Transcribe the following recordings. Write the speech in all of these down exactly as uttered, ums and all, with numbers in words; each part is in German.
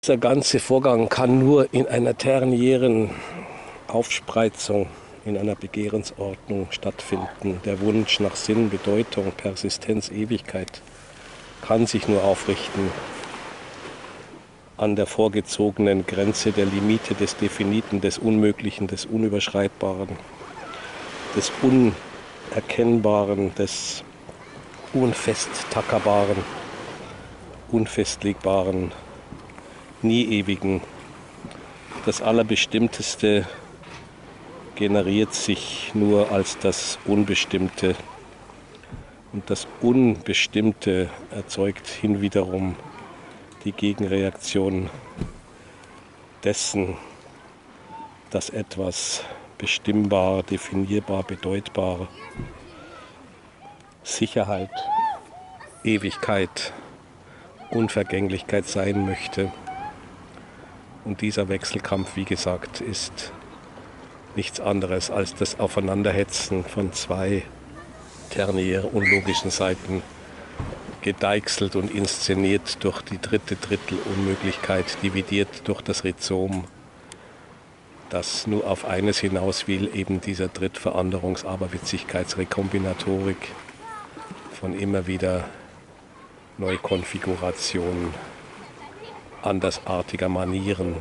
Dieser ganze Vorgang kann nur in einer tertiären Aufspreizung, in einer Begehrensordnung stattfinden. Der Wunsch nach Sinn, Bedeutung, Persistenz, Ewigkeit kann sich nur aufrichten an der vorgezogenen Grenze der Limite des Definiten, des Unmöglichen, des Unüberschreitbaren, des Unerkennbaren, des Unfesttackerbaren, Unfestlegbaren, nie Ewigen. Das Allerbestimmteste generiert sich nur als das Unbestimmte. Und das Unbestimmte erzeugt hinwiederum die Gegenreaktion dessen, dass etwas bestimmbar, definierbar, bedeutbar, Sicherheit, Ewigkeit, Unvergänglichkeit sein möchte. Und dieser Wechselkampf, wie gesagt, ist nichts anderes als das Aufeinanderhetzen von zwei ternär unlogischen Seiten, gedeichselt und inszeniert durch die dritte Drittelunmöglichkeit, dividiert durch das Rhizom, das nur auf eines hinaus will, eben dieser Drittveranderungs-Aberwitzigkeitsrekombinatorik von immer wieder Neukonfiguration andersartiger Manieren.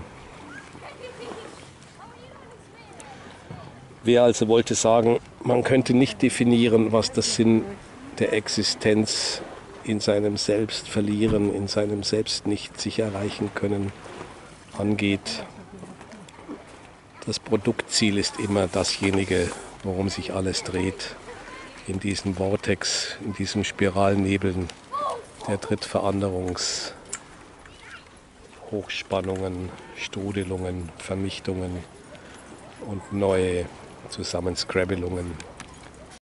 Wer also wollte sagen, man könnte nicht definieren, was das Sinn der Existenz in seinem Selbst verlieren, in seinem Selbst nicht sich erreichen können, angeht. Das Produktziel ist immer dasjenige, worum sich alles dreht, in diesem Vortex, in diesem Spiralnebeln der Drittveranderungs- Hochspannungen, Strudelungen, Vernichtungen und neue Zusammenscrabbelungen.